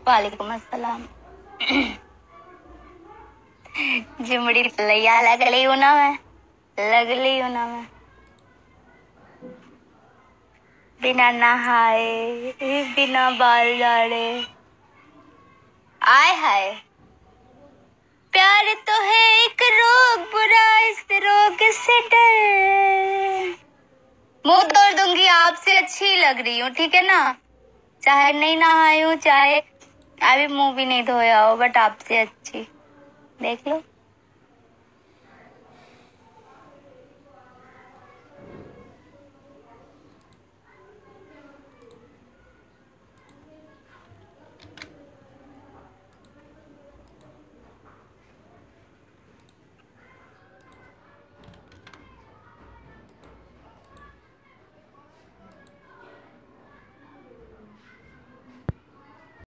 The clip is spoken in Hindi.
वालेकुम अस्सलाम। जिमड़ी लैया लग ली हूँ ना मैं, लग ली हूँ ना मैं। बिना नहाए बिना बाल झाड़े, आय हाय। प्यार तो है एक रोग, बुरा इस रोग से डर। मुंह तोड़ दूंगी, आपसे अच्छी लग रही हूँ, ठीक है ना। चाहे नहीं नहाई हूँ, चाहे अभी मुंह भी नहीं धोया हो, बट आपसे अच्छी। देख लो।